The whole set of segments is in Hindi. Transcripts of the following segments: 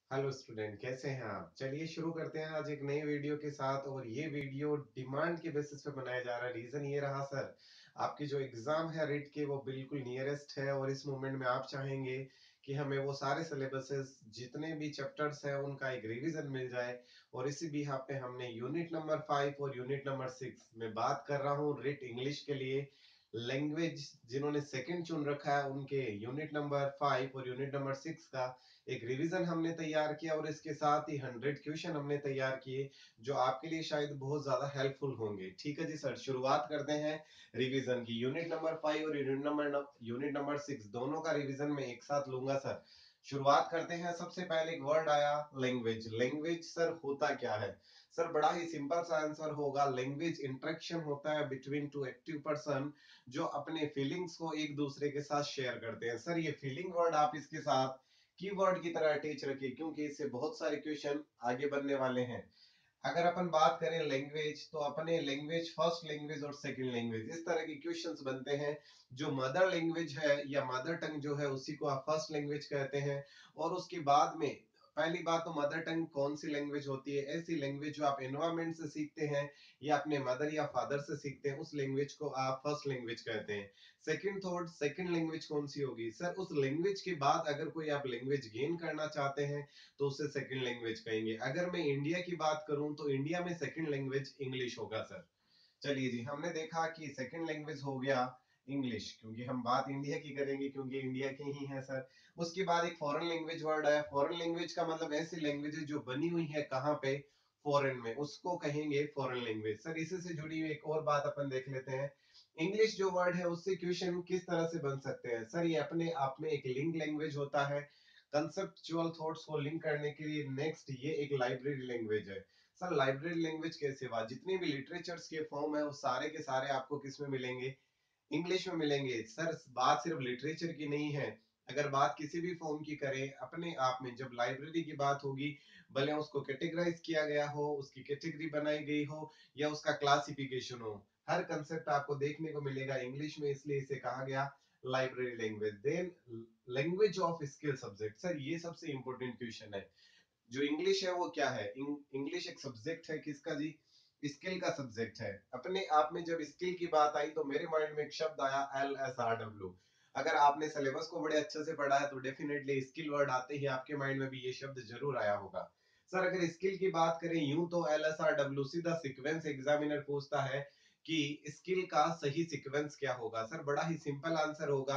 हेलो स्टूडेंट, कैसे हैं आप? चलिए शुरू करते हैं आज एक नई वीडियो के साथ। और ये वीडियो डिमांड के बेसिस पे बनाया जा रहा है। रीजन ये रहा सर, आपकी जो एग्जाम है रिट के वो बिल्कुल नियरेस्ट है और इस मोमेंट में आप चाहेंगे कि हमें वो सारे सिलेबसेस जितने भी चैप्टर्स हैं उनका एक रिवीजन मिल जाए। और इसी बिहाफ पे हमने यूनिट नंबर 5 और यूनिट नंबर 6 में बात कर रहा हूँ रिट इंग्लिश के लिए। लैंग्वेज जिन्होंने सेकंड चुन रखा है उनके यूनिट नंबर 5 और यूनिट नंबर 6 का एक रिवीजन हमने तैयार किया और इसके साथ ही 100 क्वेश्चन हमने तैयार किए जो आपके लिए शायद बहुत ज्यादा हेल्पफुल होंगे। ठीक है जी सर, शुरुआत करते हैं रिवीजन की। यूनिट नंबर 5 और यूनिट नंबर 6 दोनों का रिवीजन मैं एक साथ लूंगा सर। शुरुआत करते हैं। सबसे पहले एक वर्ड आया लैंग्वेज। लैंग्वेज सर होता क्या है? सर बड़ा ही सिंपल सा आंसर होगा, लैंग्वेज इंटरेक्शन होता है बिटवीन टू एक्टिव पर्सन जो अपने फीलिंग्स को एक दूसरे के साथ शेयर करते हैं। सर ये फीलिंग वर्ड आप इसके साथ कीवर्ड की तरह अटैच रखिए क्योंकि इससे बहुत सारे क्वेश्चन आगे बनने वाले हैं। अगर अपन बात करें लैंग्वेज तो अपने लैंग्वेज फर्स्ट लैंग्वेज और सेकंड लैंग्वेज इस तरह के क्वेश्चंस बनते हैं। जो मदर लैंग्वेज है या मदर टंग जो है उसी को आप फर्स्ट लैंग्वेज कहते हैं। और उसके बाद में पहली बात तो मदर टंग कौन सी लैंग्वेज होती है? ऐसी लैंग्वेज जो आप एनवायरमेंट से सीखते हैं या अपने मदर या फादर से सीखते हैं उस लैंग्वेज को आप फर्स्ट लैंग्वेज कहते हैं। सेकंड थॉट, सेकंड लैंग्वेज कौन सी होगी? सर उस लैंग्वेज के बाद अगर कोई आप लैंग्वेज गेन करना चाहते हैं तो उसे सेकंड लैंग्वेज कहेंगे। अगर मैं इंडिया की बात करूं तो इंडिया में सेकंड लैंग्वेज इंग्लिश होगा सर। चलिए जी, हमने देखा कि सेकंड लैंग्वेज हो गया इंग्लिश क्योंकि हम बात इंडिया की करेंगे क्योंकि इंडिया के ही है सर। उसके बाद एक फॉरेन लैंग्वेज वर्ड है। फॉरेन लैंग्वेज का मतलब ऐसी लैंग्वेज है जो बनी हुई है कहाँ पे? फॉरेन में, उसको कहेंगे फॉरेन लैंग्वेज। सर इसी से जुड़ी हुई एक और बात अपन देख लेते हैं। इंग्लिश जो वर्ड है उससे क्वेश्चन किस तरह से बन सकते हैं? सर ये अपने आप में एक लिंक लैंग्वेज होता है कंसेप्चुअल थॉट्स को लिंक करने के लिए। नेक्स्ट ये एक लाइब्रेरी लैंग्वेज है। सर लाइब्रेरी लैंग्वेज कैसे हुआ? जितने भी लिटरेचर्स के फॉर्म है वो सारे के सारे आपको किस में मिलेंगे? इंग्लिश में मिलेंगे। सर बात सिर्फ लिटरेचर की नहीं है, अगर बात किसी भी फॉर्म की करें अपने आप में जब लाइब्रेरी की बात होगी, भले उसको कैटेगराइज किया गया हो, उसकी कैटेगरी बनाई गई हो या उसका क्लासिफिकेशन हो, हर कंसेप्ट आपको देखने को मिलेगा इंग्लिश में, इसलिए इसे कहा गया library language. Then language of skill subject. Sir ये सबसे इंपॉर्टेंट क्वेश्चन है। जो इंग्लिश है वो क्या है? इंग्लिश एक सब्जेक्ट है किसका जी? स्किल का सब्जेक्ट है। अपने आप में जब स्किल की बात आई तो मेरे माइंड में एक शब्द आया LSRW। अगर आपने सिलेबस को बड़े अच्छे से पढ़ा है तो डेफिनेटली स्किल वर्ड आते ही आपके माइंड में भी ये शब्द जरूर आया होगा। सर अगर स्किल की बात करें यूं तो LSRW सीधा सीक्वेंस एग्जामिनर पूछता है कि स्किल का सही सीक्वेंस क्या होगा। सर बड़ा ही सिंपल आंसर होगा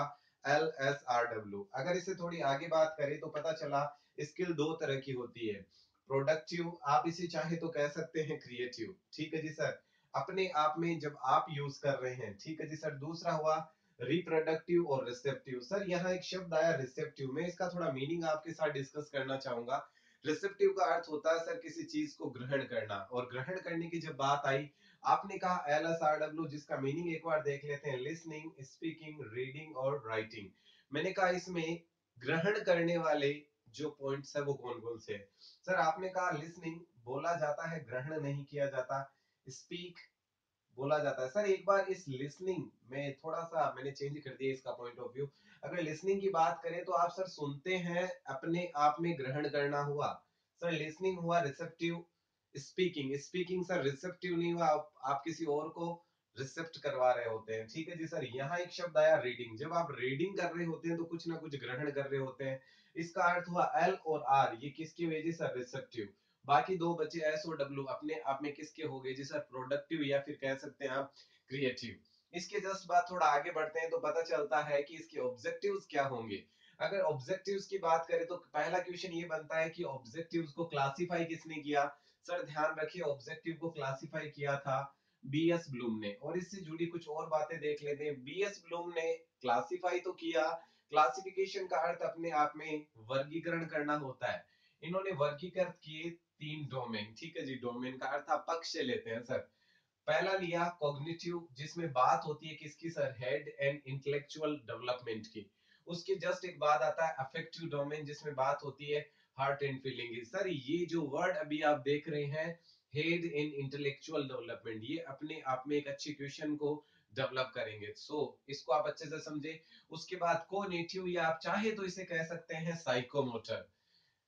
LSRW। अगर इसे थोड़ी आगे बात करें तो पता चला स्किल दो तरह की होती है। प्रोडक्टिव, आप इसे चाहे तो कह सकते हैं क्रिएटिव। ठीक है जी सर, अपने आप में जब आप यूज कर रहे हैं। ठीक है जी सर। दूसरा हुआ रिप्रोडक्टिव और रिसेप्टिव। सर यहाँ एक शब्द आया रिसेप्टिव, मैं इसका थोड़ा मीनिंग आपके साथ डिस्कस करना चाहूंगा। रिसेप्टिव का अर्थ होता है सर किसी चीज को ग्रहण करना, और ग्रहण करने की जब बात आई आपने कहा LSRW, जिसका मीनिंग एक बार देख लेते हैं। लिसनिंग, स्पीकिंग, रीडिंग और राइटिंग। मैंने कहा इसमें ग्रहण करने वाले जो पॉइंट्स है वो कौन कौन से हैं? सर आपने कहा लिसनिंग बोला जाता है, ग्रहण नहीं किया जाता। स्पीक बोला जाता है। सर एक बार इस लिसनिंग में थोड़ा सा मैंने चेंज कर दिया इसका पॉइंट ऑफ व्यू। अगर लिसनिंग की बात करें तो आप सर सुनते हैं, अपने आप में ग्रहण करना हुआ। सर लिसनिंग हुआ receptive. Speaking, speaking sir receptive नहीं हुआ, आप किसी और को रिसेप्ट करवा रहे होते हैं। ठीक है जी सर। यहाँ एक शब्द आया रीडिंग, जब आप रीडिंग कर रहे होते हैं तो कुछ ना कुछ ग्रहण कर रहे होते हैं। इसका अर्थ हुआ L और R, ये किसकी वजह से? रिसेप्टिव। बाकी दो बचे SOW, अपने आप में किसके हो गए जी सर? प्रोडक्टिव या फिर कह सकते हैं आप क्रिएटिव। इसके जस्ट बाद थोड़ा आगे बढ़ते हैं तो पता चलता है कि इसके ऑब्जेक्टिव्स क्या होंगे। अगर ऑब्जेक्टिव्स की बात करें तो पहला क्वेश्चन ये बनता है कि ऑब्जेक्टिव्स को क्लासिफाई किसने किया? सर ध्यान रखिए ऑब्जेक्टिव को क्लासिफाई किया था BS ब्लूम ने। और इससे जुड़ी कुछ और बातें देख लेते हैं। BS ब्लूम ने क्लासिफाई तो किया, क्लासिफिकेशन का अर्थ अपने आप में वर्गीकरण करना होता है। इन्होंने वर्गीकृत किए 3 डोमेन। ठीक है जी, डोमेन का अर्थ आप पक्ष से लेते हैं सर। पहला लिया कॉग्निटिव, जिसमें बात होती है किसकी sir? Head and intellectual development की। उसके जस्ट एक बाद आता है अफेक्टिव डोमेन, जिसमें बात होती है हार्ट एंड फीलिंग की। सर ये जो वर्ड अभी आप देख रहे हैं हेड इन इंटेलेक्चुअल डेवलपमेंट, ये अपने आप में एक अच्छे क्वेश्चन को डेवलप करेंगे। इसको आप अच्छे से समझे। उसके बाद कोनेटिव, या आप चाहे तो इसे कह सकते हैं साइकोमोटर।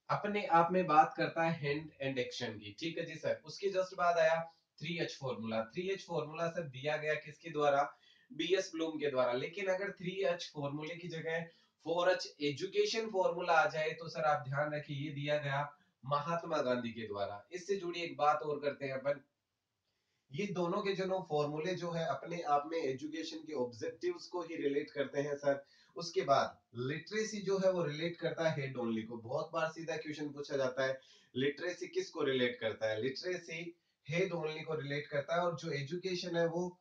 अपने आप में बात करता है हैंड एंड एक्शन की। ठीक है जी सर। उसके जस्ट बाद आया 3H formula. 3H formula sir दिया गया किसके द्वारा? बीएस ब्लूम के द्वारा। लेकिन अगर 3H फॉर्मूले की जगह 4H एजुकेशन फॉर्मूला आ जाए तो सर आप ध्यान रखिए ये दिया गया महात्मा गांधी के द्वारा। इससे जुड़ी एक बात और करते हैं अपन। ये दोनों के जो फॉर्मूले जो है अपने आप में एजुकेशन के ऑब्जेक्टिव्स को ही रिलेट करते हैं सर। उसके बाद लिटरेसी जो है वो रिलेट करता है हेड ओनली को। बहुत बार सीधा क्वेश्चन पूछा जाता है लिटरेसी किसको रिलेट करता है? लिटरेसी हेड ओनली को रिलेट करता है और जो एजुकेशन है वो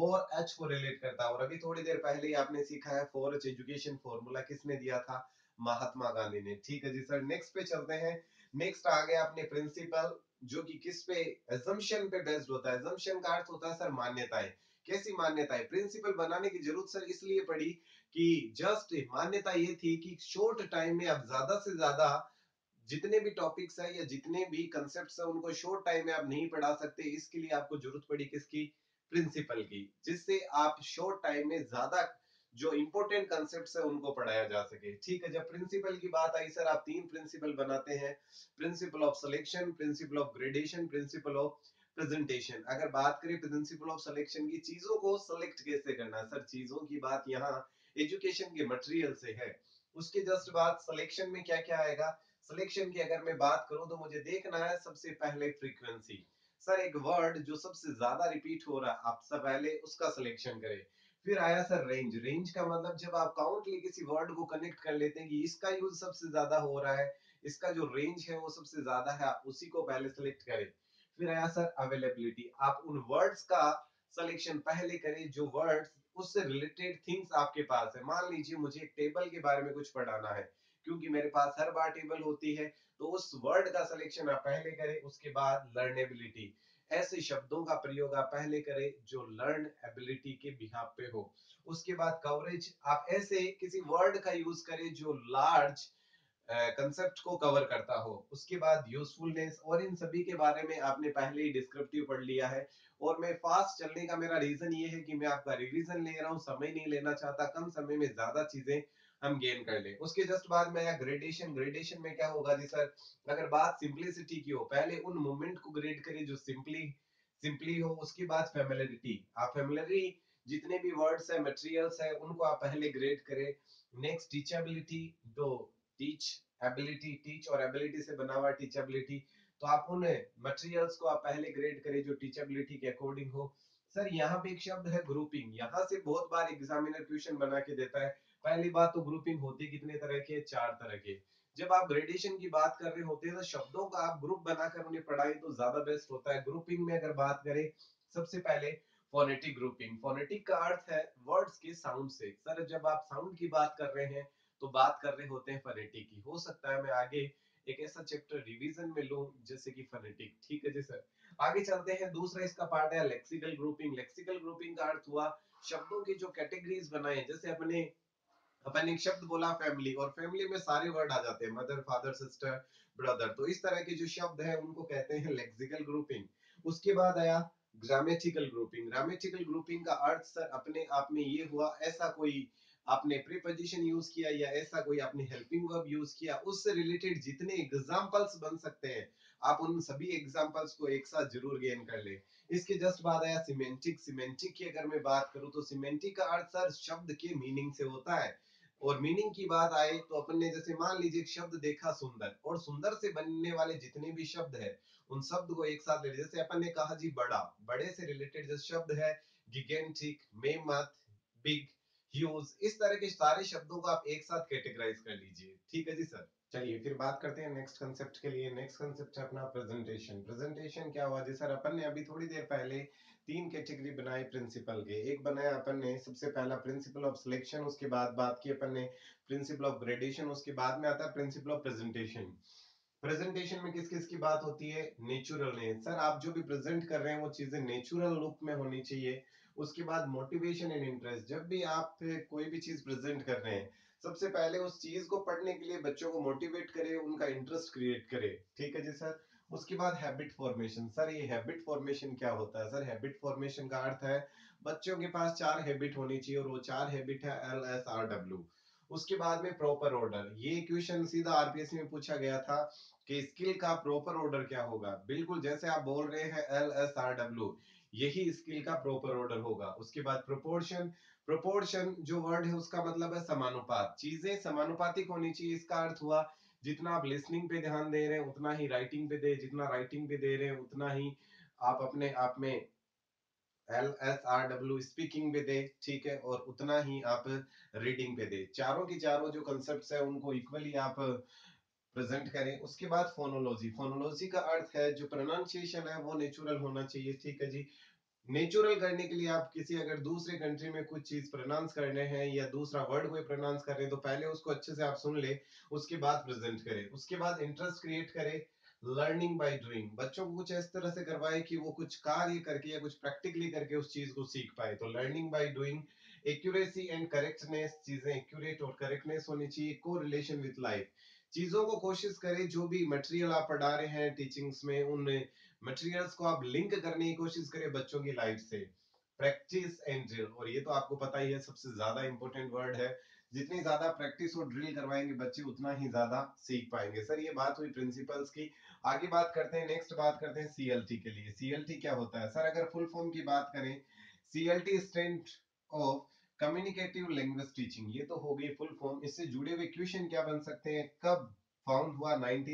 4H को रिलेट करता है। और अभी थोड़ी देर पहले ही आपने सीखा है 4H एजुकेशन फॉर्मूला किसने दिया था? महात्मा गांधी ने। ठीक है जी सर। नेक्स्ट पे चलते हैं। नेक्स्ट आ गया अपने प्रिंसिपल जो कि किस पे? assumption पे बेस्ड होता है। assumption का अर्थ होता है सर मान्यताएं। कैसी मान्यताएं? प्रिंसिपल बनाने की जरूरत सर इसलिए पड़ी कि जस्ट मान्यता ये थी कि शॉर्ट टाइम में आप ज्यादा से ज्यादा जितने भी टॉपिक्स है या जितने भी कंसेप्ट्स है उनको शॉर्ट टाइम में आप नहीं पढ़ा सकते। इसके लिए आपको जरूरत पड़ी किसकी? प्रिंसिपल की। जिससे आप शॉर्ट टाइम में ज्यादा जो इंपॉर्टेंट कंसेप्ट्स है उनको पढ़ाया जा सके। ठीक है। जब प्रिंसिपल की बात आई सर आप तीन प्रिंसिपल बनाते हैं। Principle of selection, principle of gradation, principle of presentation. अगर बात करें प्रिंसिपल ऑफ सिलेक्शन की, चीजों को सिलेक्ट कैसे करना सर, चीजों की बात यहाँ एजुकेशन के मटेरियल से है। उसके जस्ट बाद सिलेक्शन में क्या क्या आएगा? सिलेक्शन की अगर मैं बात करूं तो मुझे देखना है सबसे पहले फ्रीक्वेंसी। सर एक वर्ड जो सबसे ज्यादा रिपीट हो रहा है आप सब पहले उसका सिलेक्शन करें। फिर आया सर रेंज। रेंज का मतलब जब आप काउंटली किसी वर्ड को कनेक्ट कर लेते हैं कि इसका यूज सबसे ज्यादा हो रहा है, इसका जो रेंज है वो सबसे ज्यादा है, आप उसी को पहले सिलेक्ट करें। फिर आया सर अवेलेबिलिटी। आप उन वर्ड्स का सिलेक्शन पहले करें जो वर्ड्स उससे रिलेटेड थिंग्स आपके पास है। मान लीजिए मुझे एक टेबल के बारे में कुछ पढ़ाना है, क्योंकि मेरे पास हर बार टेबल होती है, तो उस वर्ड का सिलेक्शन आप पहले करें। उसके बाद लर्नेबिलिटी। ऐसे शब्दों का प्रयोग आप पहले करें जो लर्न एबिलिटी के बिहाफ पे हो। उसके बाद कवरेज। आप ऐसे किसी वर्ड का यूज करें जो लार्ज कंसेप्ट को कवर करता हो। उसके बाद यूजफुलनेस। और इन सभी के बारे में आपने पहले ही डिस्क्रिप्टिव पढ़ लिया है। और मैं फास्ट चलने का मेरा रीजन ये है कि मैं आपका रिवीजन ले रहा हूँ, समय नहीं लेना चाहता, कम समय में ज्यादा चीजें हम गेन कर ले। उसके जस्ट बाद में आया ग्रेडेशन। ग्रेडेशन में क्या होगा जी सर? अगर बात सिंपलिसिटी की हो, पहले उन मूवमेंट को ग्रेड करें जो सिंपली सिंपली हो। उसके बाद फेमिलरिटी। आप फेमिलरी जितने भी वर्ड्स है मटेरियल्स है उनको आप पहले ग्रेड करें। Next teachability. तो टीच एबिलिटी, टीच और एबिलिटी से बना हुआ टीचेबिलिटी। तो आप उन मटेरियल्स को आप पहले ग्रेड करें जो टीचेबिलिटी के अकॉर्डिंग हो। सर यहाँ पे एक शब्द है ग्रुपिंग। यहाँ से बहुत बार एग्जामिनर क्वेश्चन बना के देता है। पहली बात तो ग्रुपिंग होती कितने तरह के? 4 तरह के। जब आप ग्रेडेशन की बात कर रहे होते हैं तो शब्दों का आप ग्रुप बनाकर उन्हें पढ़ाई तो ज्यादा बेस्ट होता है। ग्रुपिंग में अगर बात करें सबसे पहले फोनेटिक ग्रुपिंग। फोनेटिक का अर्थ है वर्ड्स के साउंड से। सर जब आप साउंड की बात कर रहे हैं तो बात कर रहे होते हैं फोनेटिक की। हो सकता है मैं आगे एक ऐसा चैप्टर रिवीजन में लूं जैसे कि फोनेटिक। ठीक है जी सर। आगे चलते हैं। दूसरा इसका पार्ट है लेक्सिकल ग्रुपिंग। लेक्सिकल ग्रुपिंग का अर्थ हुआ शब्दों की जो कैटेगरीज बनाए। जैसे अपने अपन एक शब्द बोला फैमिली, और फैमिली में सारे वर्ड आ जाते हैं, मदर फादर सिस्टर ब्रदर। तो इस तरह के जो शब्द है उनको कहते हैं लेक्सिकल ग्रुपिंग। उसके बाद आया ग्रामेटिकल ग्रुपिंग। ग्रामेटिकल ग्रुपिंग का अर्थ सर अपने आप में ये हुआ ऐसा कोई आपने प्रीपोजिशन यूज किया या ऐसा कोई आपने हेल्पिंग वर्ब यूज किया, उससे रिलेटेड जितने एग्जांपल्स बन सकते हैं आप उन सभी एग्जांपल्स को एक साथ जरूर गेन कर ले। इसके जस्ट बाद आया सिमेंटिक। सिमेंटिक की अगर मैं बात करूं तो सिमेंटिक का अर्थ सर शब्द के मीनिंग से होता है। और मीनिंग की बात आए तो अपन ने जैसे मान लीजिए एक शब्द देखा सुंदर, और सुंदर से बनने वाले जितने भी शब्द है उन शब्द को एक साथ ले लीजिए। जैसे अपन ने कहा जी बड़ा, बड़े से रिलेटेड जो शब्द है गिगेंटिक, मेमथ, बिग, ह्यूज, इस तरह के सारे शब्दों को आप एक साथ कैटेगराइज कर लीजिए। ठीक है जी सर। चलिए फिर बात करते हैं नेक्स्ट कंसेप्ट के लिए। नेक्स्ट कंसेप्ट है अपना प्रेजेंटेशन। प्रेजेंटेशन क्या हुआ जी सर? अपन ने अभी थोड़ी देर पहले तीन कैटेगरी बनाई प्रिंसिपल के। एक बनाया अपन ने सबसे पहला प्रिंसिपल ऑफ सिलेक्शन, उसके बाद बात की अपन ने प्रिंसिपल ऑफ ग्रेडेशन, उसके बाद में आता है प्रिंसिपल ऑफ प्रेजेंटेशन। प्रेजेंटेशन में किस किस की बात होती है? नेचुरलनेस। सर आप जो भी प्रेजेंट कर रहे हैं वो चीजें नेचुरल लुक में होनी चाहिए। उसके बाद मोटिवेशन एंड इंटरेस्ट। जब भी आप कोई भी चीज प्रेजेंट कर रहे हैं सबसे पहले उस चीज को पढ़ने के लिए बच्चों को मोटिवेट करे, उनका इंटरेस्ट क्रिएट करे। ठीक है जी सर। उसके बाद हैबिट फॉर्मेशन। सर ये हैबिट फॉर्मेशन क्या होता है? सर हैबिट फॉर्मेशन का अर्थ है बच्चों के पास 4 हैबिट होनी चाहिए, और वो 4 हैबिट है LSRW। उसके बाद में प्रॉपर ऑर्डर, ये क्वेश्चन सीधा आरपीएससी में पूछा गया था कि स्किल का प्रॉपर ऑर्डर क्या होगा। बिल्कुल जैसे आप बोल रहे हैं LSRW, यही स्किल का प्रॉपर ऑर्डर होगा। उसके बाद प्रोपोर्शन, प्रोपोर्शन जो वर्ड है उसका मतलब है समानुपात, चीजें समानुपातिक होनी चाहिए। इसका अर्थ हुआ जितना आप लिसनिंग पे ध्यान दे रहे हैं उतना ही राइटिंग पे दे, जितना राइटिंग पे दे रहे हैं उतना ही आप अपने आप में LSRW स्पीकिंग पे दे, ठीक है, और उतना ही आप रीडिंग पे दे। चारों की चारों जो कंसेप्ट है उनको इक्वली आप प्रेजेंट करें। उसके बाद फोनोलॉजी, फोनोलॉजी का अर्थ है जो प्रोनाउंसिएशन है वो नेचुरल होना चाहिए, ठीक है जी। नेचुरल करने के लिए आप किसी अगर दूसरे कंट्री में कुछ चीज प्रोनाउंस करने हैं या दूसरा वर्ड कोई प्रोनाउंस कर रहे हैं तो पहले उसको अच्छे से आप सुन ले, उसके बाद प्रेजेंट करें। उसके बाद इंटरेस्ट क्रिएट करें, लर्निंग बाय डूइंग, बच्चों को कुछ इस तरह से करवाए कि वो कुछ कार्य करके या कुछ प्रैक्टिकली करके उस चीज को सीख पाए, तो learning by doing. Accuracy and correctness, चीजें एक्यूरेट और करेक्टनेस होनी चाहिए। को रिलेशन विद लाइफ, चीजों को कोशिश करें जो भी मटेरियल आप पढ़ा रहे हैं टीचिंग्स में, उन मटेरियल्स को आप लिंक करने की कोशिश करें बच्चों की लाइफ से। प्रैक्टिस एंड ड्रिल, और ये तो आपको पता ही है सबसे ज्यादा इंपॉर्टेंट वर्ड है। जितनी ज्यादा प्रैक्टिस और ड्रिल करवाएंगे बच्चे उतना ही ज्यादा सीख पाएंगे। सर ये बात हुई प्रिंसिपल्स की। आगे बात करते हैं, नेक्स्ट बात करते हैं सीएलटी के लिए। सीएलटी क्या होता है सर? अगर फुल फॉर्म की बात करें, CLT stand of communicative language teaching, ये तो हो गई फुल फॉर्म। इससे जुड़े हुए क्वेश्चन क्या बन सकते हैं? कब फाउंड हुआ?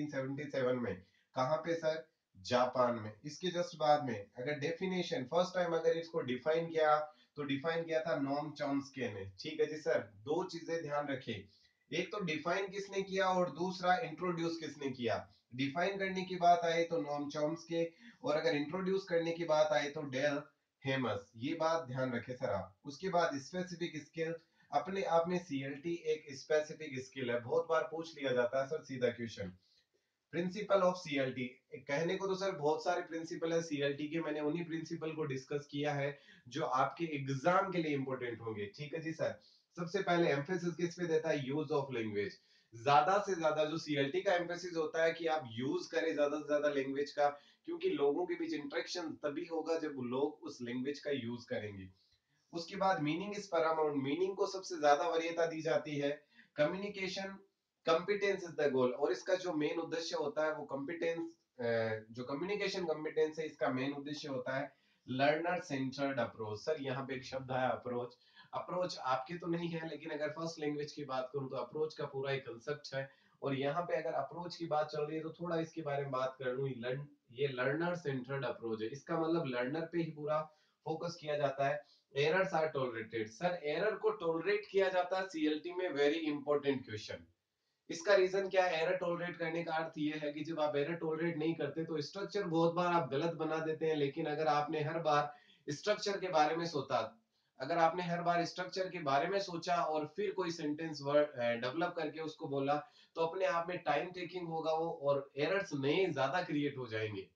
1977 में। कहां पे सर? जापान में। इसके जस्ट बाद में अगर डेफिनेशन फर्स्ट टाइम अगर इसको डिफाइन किया तो डिफाइन किया था नॉम चॉम्स्की ने, ठीक है जी सर। दो चीजें ध्यान रखें, एक तो डिफाइन किसने किया और दूसरा इंट्रोड्यूस किसने किया। डिफाइन करने की बात आए तो नॉम चॉम्स्की, और अगर इंट्रोड्यूस करने की बात आए तो डेल हेमस, ये बात ध्यान रखें सर आप। उसके बाद स्पेसिफिक स्किल, अपने आप में सीएलटी एक स्पेसिफिक स्किल है, बहुत बार पूछ लिया जाता है सर सीधा क्वेश्चन। प्रिंसिपल ऑफ सीएलटी, कहने को तो सर बहुत सारे प्रिंसिपल है सीएलटी के, मैंने उन्हीं प्रिंसिपल को डिस्कस किया है जो आपके एग्जाम के लिए इंपॉर्टेंट होंगे, ठीक है जी सर। सबसे पहले एम्फेसिस किस पे देता है? Use of language. ज्यादा से ज्यादा जो सीएलटी का एम्फेसिस होता है कि आप यूज करें ज्यादा से ज्यादा लैंग्वेज का, क्योंकि लोगों के बीच इंटरेक्शन तभी होगा जब लोग उस लैंग्वेज का यूज करेंगे। उसके बाद मीनिंग इज पैरामाउंट, मीनिंग को सबसे ज्यादा वरीयता दी जाती है। Communication competence is the goal, और इसका जो मेन उद्देश्य होता है वो कॉम्पिटेंस, जो कम्युनिकेशन कॉम्पिटेंस है इसका मेन उद्देश्य होता है लर्नर सेंटर्ड अप्रोच। सर यहाँ पे एक शब्द है अप्रोच, अप्रोच आपके तो नहीं है लेकिन अगर फर्स्ट लैंग्वेज की बात करूं तो अप्रोच का पूरा एक कंसेप्ट है। और यहाँ पे अगर अप्रोच की बात चल रही है तो थोड़ा इसके बारे में बात कर लूं। ये लर्नर सेंटर्ड अप्रोच है, इसका मतलब लर्नर पे ही पूरा फोकस किया जाता है। Errors are tolerated, sir error को टॉलरेट किया जाता है सीएलटी में, वेरी इंपॉर्टेंट क्वेश्चन। इसका रीजन क्या है? एरर टॉलरेट करने का अर्थ ये है कि जब आप एरर टॉलरेट नहीं करते तो स्ट्रक्चर बहुत बार आप गलत बना देते हैं, लेकिन अगर आपने हर बार स्ट्रक्चर के बारे में सोचा, अगर आपने हर बार स्ट्रक्चर के बारे में सोचा और फिर कोई सेंटेंस वर्ड डेवलप करके उसको बोला तो अपने आप में टाइम टेकिंग होगा वो, और एरर्स नए ज्यादा क्रिएट हो जाएंगे,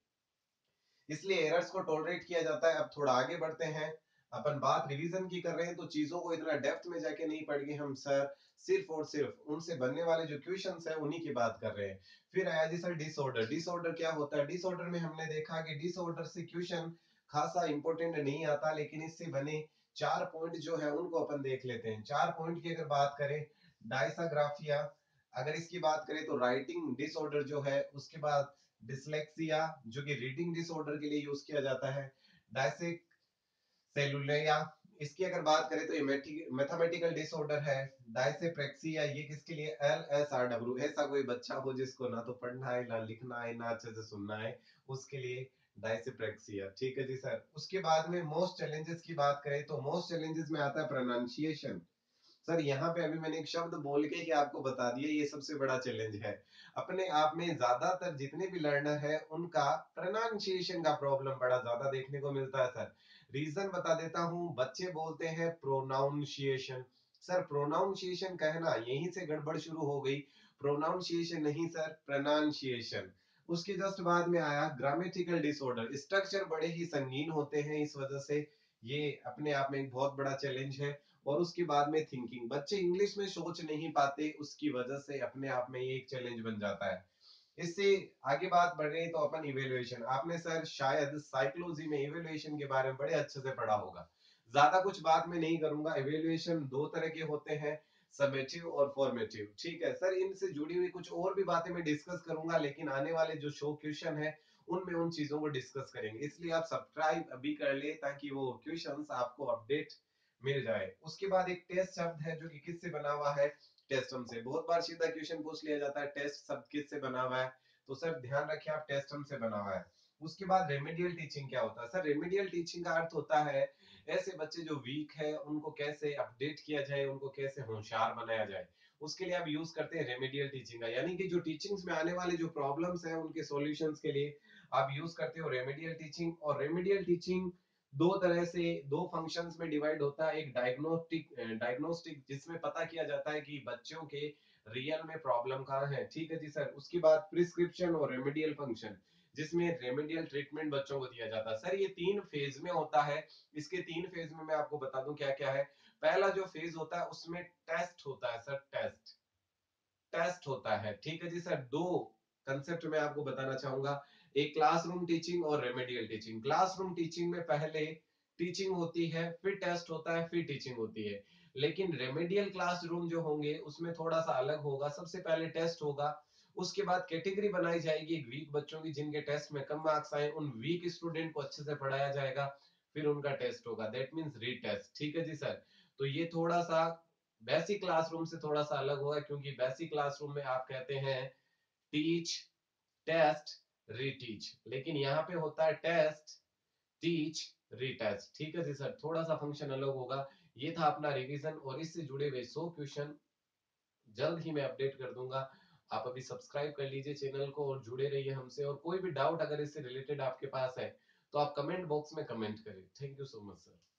इसलिए एरर्स को टॉलरेट किया जाता है। अब थोड़ा आगे बढ़ते हैं, अपन बात रिवीजन की कर रहे हैं तो चीजों को इतना डेप्थ में जाके नहीं पढ़ेंगे हम सर, सिर्फ और सिर्फ उनसे बनने वाले जो क्वेश्चंस है उन्हीं की बात कर रहे हैं। फिर आया जी सर डिसऑर्डर। डिसऑर्डर क्या होता है? डिसऑर्डर में हमने देखा कि डिसऑर्डर से क्वेश्चन खासा इंपॉर्टेंट नहीं आता, लेकिन इससे बने चार पॉइंट जो है उनको अपन देख लेते हैं। चार पॉइंट की अगर बात करें, डायसाग्राफिया, अगर इसकी बात करें तो राइटिंग डिसऑर्डर जो है, उसके बाद डिसलेक्सिया जो कि रीडिंग डिसऑर्डर के लिए यूज किया जाता है, डायसेक सेलुलेया, इसकी अगर बात करें तो ये मैथमेटिकल डिसऑर्डर है। डायसेप्रेक्सिया ये किसके लिए? LSRW, ऐसा कोई बच्चा हो जिसको ना तो पढ़ना है ना लिखना है ना अच्छे से सुनना है, उसके लिए डायसेप्रेक्सिया, ठीक है जी सर। उसके बाद में मोस्ट चैलेंजेस की बात करें तो मोस्ट चैलेंजेस में आता है प्रोनाउंसिएशन। सर यहाँ पे अभी मैंने एक शब्द बोल के ही आपको बता दिया, ये सबसे बड़ा चैलेंज है। अपने आप में ज्यादातर जितने भी लर्नर है उनका प्रोनाउंसिएशन का प्रॉब्लम बड़ा ज्यादा देखने को मिलता है सर। रीजन बता देता हूँ, बच्चे बोलते हैं प्रोनाउंसिएशन, सर प्रोनाउंसिएशन कहना यहीं से गड़बड़ शुरू हो गई। प्रोनाउंसिएशन नहीं सर, प्रोनाउंसिएशन। उसके जस्ट बाद में आया ग्रामेटिकल डिसऑर्डर, स्ट्रक्चर बड़े ही संगीन होते हैं, इस वजह से ये अपने आप में एक बहुत बड़ा चैलेंज है। और उसके बाद में थिंकिंग, बच्चे इंग्लिश में सोच नहीं पाते, उसकी वजह से अपने आप में ये एक चैलेंज बन जाता है। इससे आगे बात बढ़ रही है तो अपन इवेल्युएशन, आपने सर शायद साइकोलॉजी में इवेल्युएशन के बारे में बड़े अच्छे से पढ़ा होगा, ज्यादा कुछ बात मैं नहीं करूंगा। इवेल्युएशन दो तरह के होते हैं, समेटिव और फॉर्मेटिव। ठीक है सर, इनसे जुड़ी हुई कुछ और भी बातें मैं डिस्कस करूंगा, लेकिन आने वाले जो शो क्वेश्चन है उनमें उन चीजों को डिस्कस करेंगे, इसलिए आप सब्सक्राइब अभी कर ले ताकि वो क्वेश्चंस आपको अपडेट मिल जाए। उसके बाद एक टेस्ट शब्द है जो कि किससे बना हुआ है, टेस्टम से। बहुत बार सीधा क्वेश्चन पूछ लिया जाता है टेस्ट शब्द किससे बना हुआ है, तो सर ध्यान रखिए आप टेस्टम से बना हुआ है। उसके बाद रेमेडियल टीचिंग क्या होता है, सर रेमेडियल टीचिंग का अर्थ होता है ऐसे बच्चे जो वीक है उनको कैसे अपडेट किया जाए, उनको कैसे होशियार बनाया जाए, उसके लिए आप यूज करते हैं रेमेडियल टीचिंग का। यानी कि जो टीचिंग्स में आने वाले जो प्रॉब्लम्स हैं उनके सॉल्यूशंस के लिए आप यूज करते हो रेमेडियल टीचिंग। और रेमेडियल टीचिंग दो तरह से, दो फंक्शंस में डिवाइड होता है। एक डायग्नोस्टिक जिसमें पता किया जाता है कि बच्चों के रियल में प्रॉब्लम कहाँ है, ठीक है जी सर। उसके बाद प्रिस्क्रिप्शन और रेमेडियल फंक्शन जिसमें रेमेडियल ट्रीटमेंट बच्चों को दिया जाता है। सर ये 3 फेज में होता है। इसके 3 फेज में मैं आपको बता दूं क्या क्या है। पहला जो फेज होता है उसमें टेस्ट होता है सर, टेस्ट होता है, ठीक है जी सर। दो कंसेप्ट मैं आपको बताना चाहूंगा, एक क्लासरूम टीचिंग और रेमेडियल टीचिंग। क्लासरूम टीचिंग में पहले टीचिंग होती है, फिर टेस्ट होता है, फिर टीचिंग होती है। लेकिन रेमेडियल क्लासरूम जो होंगे उसमें थोड़ा सा अलग होगा। सबसे पहले टेस्ट होगा, उसके बाद कैटेगरी बनाई जाएगी वीक बच्चों की जिनके टेस्ट में कम मार्क्स आए, उन वीक स्टूडेंट को अच्छे से पढ़ाया जाएगा, फिर उनका टेस्ट होगा, दैट मींस रीटेस्ट, ठीक है जी सर। तो ये थोड़ा सा बेसिक क्लासरूम से थोड़ा सा अलग होगा, क्योंकि बेसिक क्लासरूम में आप कहते हैं टीच, टेस्ट, रीटीच, लेकिन यहाँ पे होता है टेस्ट, टीच, रीटेस्ट, ठीक है जी सर। थोड़ा सा फंक्शन अलग होगा। ये था अपना रिवीजन, और इससे जुड़े हुए 100 क्वेश्चन जल्द ही मैं अपडेट कर दूंगा। आप अभी सब्सक्राइब कर लीजिए चैनल को और जुड़े रहिए हमसे। और कोई भी डाउट अगर इससे रिलेटेड आपके पास है तो आप कमेंट बॉक्स में कमेंट करें। Thank you so much sir.